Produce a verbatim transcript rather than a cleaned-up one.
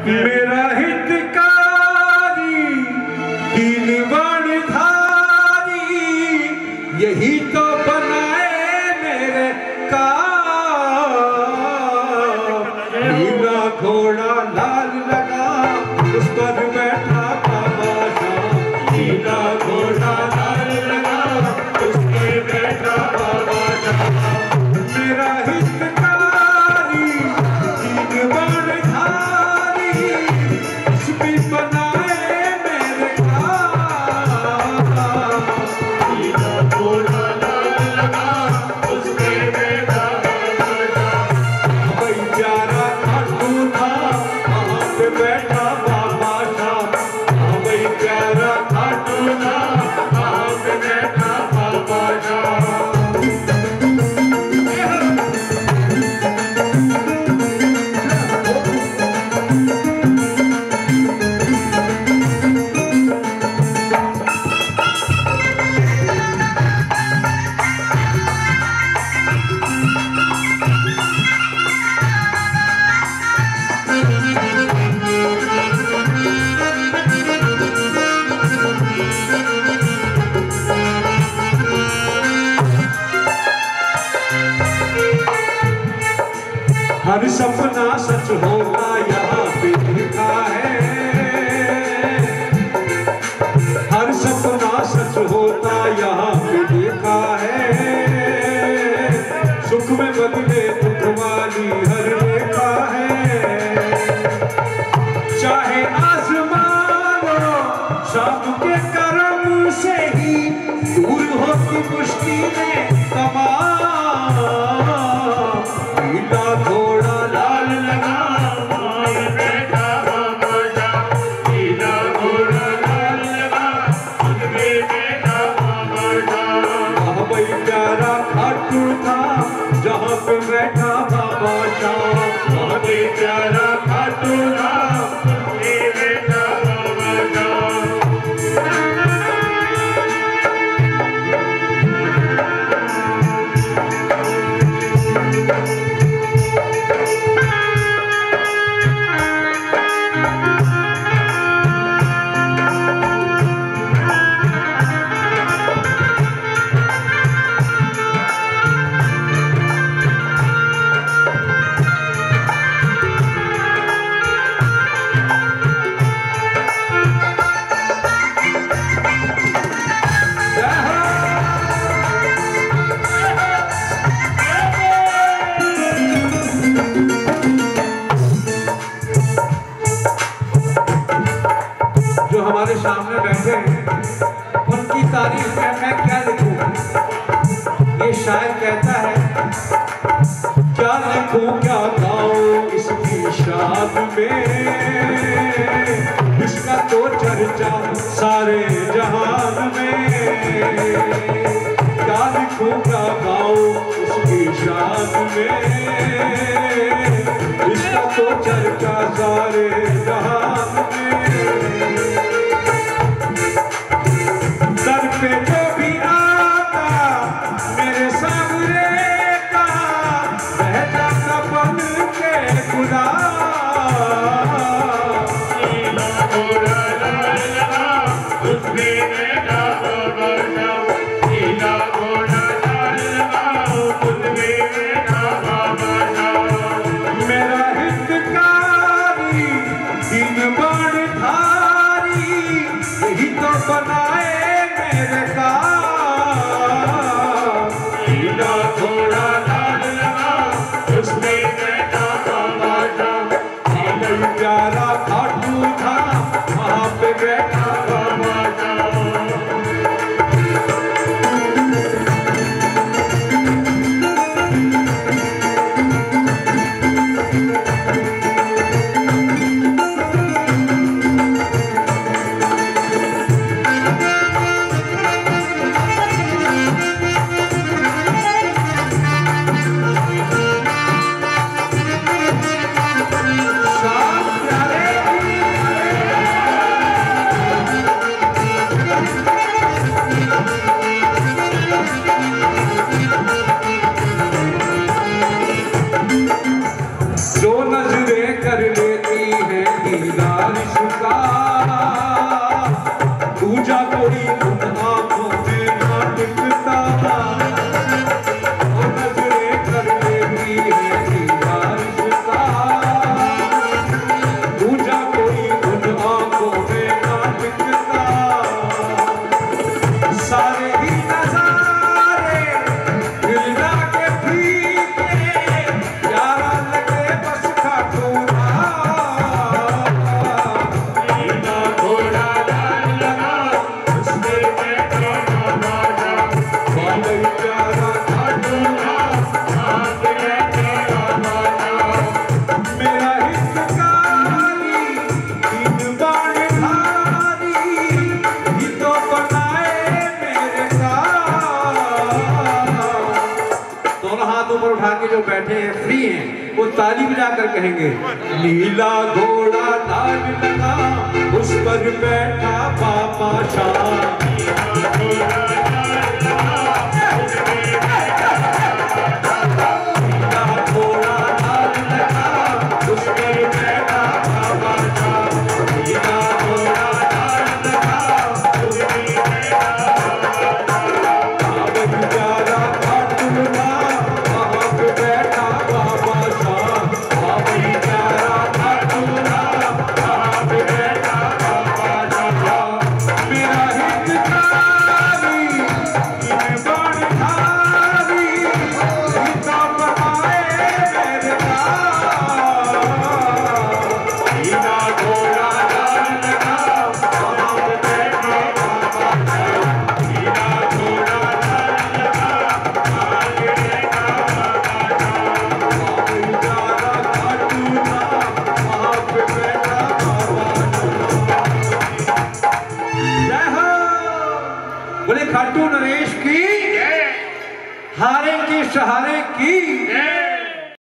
मेरा हितकारी दीन बड़धारी यही तो बनाए मेरे काम। नीला घोड़ा लाल लगा उस पर बैठा बाबा शाह। नीला घोड़ा लाल लगा उस पर बैठा बाबा शाह। मेरा हितकारी दीन बड़धारी इसमें बनाए मेरे काम। नीला घोड़ा लाल लगा उस पर बैठा बाबा शाह। भाई प्यारा खाटू था वहाँ पे बैठा बाबा शाह। भाई प्यारा खाटू था वहाँ पे बैठा बाबा शाह। हर सपना सच होगा यहाँ पे लिखा है। हर सपना सच होता यहाँ पे लिखा है। सुख में बदले दुख वाली हर रेखा है। चाहे आसमानों शाम के करम से ही दूर होती मुश्किल में तमाम। नीला घोड़ा लाल लगा वहाँ बैठा बाबा शाह। नीला घोड़ा लाल लगा उसमें बैठा बाबा शाह। भाई प्यारा खाटू था जहाँ पे बैठा बाबा शाह। भाई प्यारा खाटू था उसमें बैठा बाबा शाह। जो हमारे सामने बैठे हैं उनकी तारीफ में मैं क्या लिखूं। ये शायर कहता है क्या लिखूं क्या गाऊं इसकी शान में। इसका तो चर्चा सारे जहान में। क्या लिखूं क्या गाऊं इसकी शान में। इसका तो चर्चा सारे जहान में। सर पे जो भी आता मेरे सामने का रह जाता बन के खुदा। नीला घोड़ा लाल लगा उसमें बैठा बाबा शाह। नीला घोड़ा लाल लगा उसमें बैठा बाबा शाह। मेरा हितकारी दीन बड़धारी यही तो बनाए मेरे काम। नीला घोड़ा लाल लगा उसमें बैठा बाबा शाह। भाई प्यारा खाटू था वहाँ पे बैठा बाबा शाह। साथ प्यारे बारिश का दूजा कोई उन आंखों में ना टिकता और नजरें कर लेती है कि बारिश का दूजा कोई उन आंखों में ना टिकता। सारे ही नजारे दिल ना के फीके प्यारा लगे बस खाटूना नीला घोड़ा लाल लगा उसमें बैठा बाबा जा बाबई प्यारा खाटूना साथ बैठा बाबा जा मेरा हितकारी तीन बाण धारी ही तो बनाए मेरे का। दोनों हाथ ऊपर उठा के जो बैठे हैं फ्री हैं वो ताली बजाकर कहेंगे नीला घोड़ा लाल लगा उस पर बैठा बाबा शाह। नीला घोड़ा लाल लगा उस पर बैठा बाबा शाह। नीला घोड़ा लाल लगा उस पर बैठा बाबा प्यारा खाटूना वहाँ पे बैठा बाबा शाह। बाबई प्यारा खाटूना वहाँ पे बैठा बाबा शाह। मेरा हितकारी तीन बाण धारी सीता बनाए मेरे का। नीला घोड़ा लाल लगा वहाँ पे बैठा बाबा जा नीला घोड़ा लाल लगा वहाँ पे बैठा बाबा जा बाबई प्यारा खाटूना वहाँ पे बैठा बाबा शाह। जय हो बोले खाटू नरेश की जय हारे के सहारे की जय